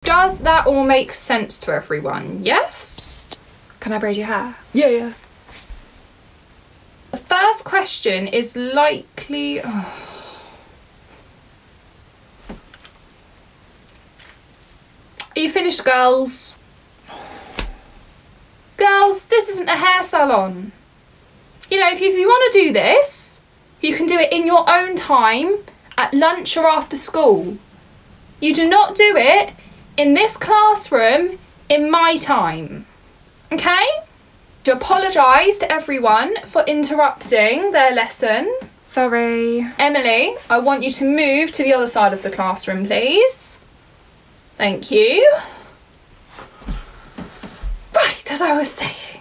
Does that all make sense to everyone? Yes? Psst. Can I braid your hair? Yeah. The first question is likely... Are you finished, girls? Girls, this isn't a hair salon. You know, if you want to do this, you can do it in your own time, at lunch or after school. You do not do it in this classroom in my time. Okay? To apologise to everyone for interrupting their lesson. Sorry. Emily, I want you to move to the other side of the classroom, please. Thank you. Right, as I was saying,